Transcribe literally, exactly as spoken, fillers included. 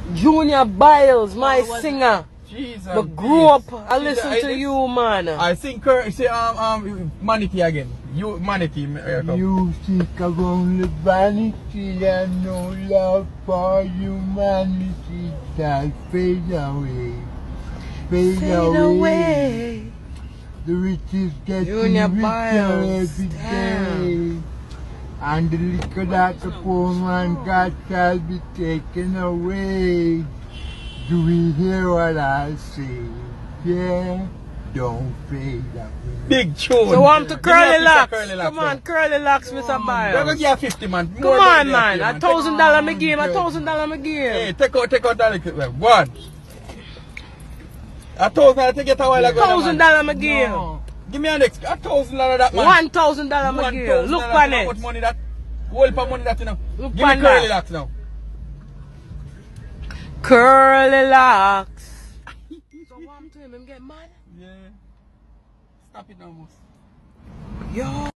Junior Byles, my Oh, singer. Jesus. But grew up, I Jesus, listen I to did- you, man. I sing cur say um um Manatee again. You Manatee. uh, come. You think of only vanity and no love for humanity that fade away, fade, Fade away. away. The rich is getting Junior richer Byles, every damn. day, and the liquor that the poor man got shall be taken away. Do we hear what I say? Yeah, don't fade away. Big tune. So want to Give me a curly piece of locks. curly locks, Come on, now. curly locks, Mister We're Byles. gonna give you fifty, man. More Come than on, that, man. yeah, A thousand dollar me game, a Take- thousand dollar me game. Hey, take out, take out that little well, one. A thousand I take it a while ago. Thousand man. dollar me game. No. Give me a next. A thousand dollar that man. One thousand dollar me One game. thousand Look dollar, on you know How much it. money that? Whole for money that you know. Look Give me on curly that. locks now. Curly locks. So what happened to him? Him get mad? Yeah. Stop it now, most. Yo.